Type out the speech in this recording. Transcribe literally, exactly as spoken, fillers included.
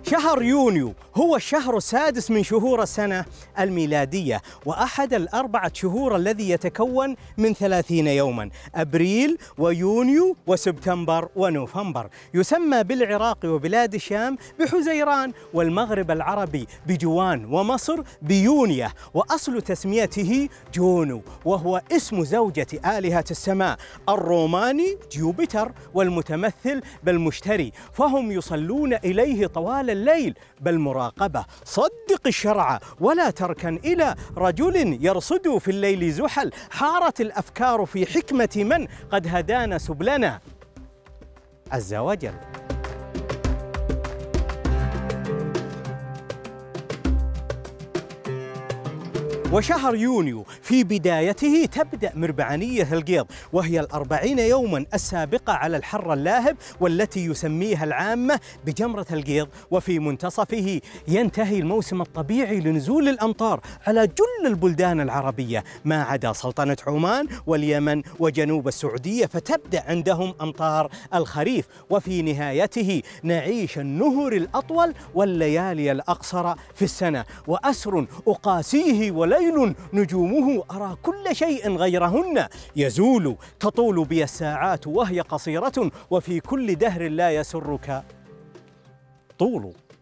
شهر يونيو هو الشهر السادس من شهور السنة الميلادية، وأحد الأربعة شهور الذي يتكون من ثلاثين يوماً: أبريل ويونيو وسبتمبر ونوفمبر. يسمى بالعراق وبلاد الشام بحزيران، والمغرب العربي بجوان، ومصر بيونية. وأصل تسميته جونو، وهو اسم زوجة آلهة السماء الروماني جوبيتر، والمتمثل بالمشتري، فهم يصلون إليه طوال الليل بالمراقبة. صدق الشرع ولا تركن إلى رجل يرصد في الليل زحل. حارت الأفكار في حكمة من قد هدانا سبلنا عز وجل. وشهر يونيو في بدايته تبدأ مربعانية القيض، وهي الأربعين يوماً السابقة على الحر اللاهب، والتي يسميها العامة بجمرة القيض. وفي منتصفه ينتهي الموسم الطبيعي لنزول الأمطار على جل البلدان العربية ما عدا سلطنة عمان واليمن وجنوب السعودية، فتبدأ عندهم أمطار الخريف. وفي نهايته نعيش النهر الأطول والليالي الأقصر في السنة، وأسر أقاسيه وليل نجومه أرى كل شيء غيرهن يزول. تطول بي الساعات وهي قصيرة، وفي كل دهر لا يسرك طول.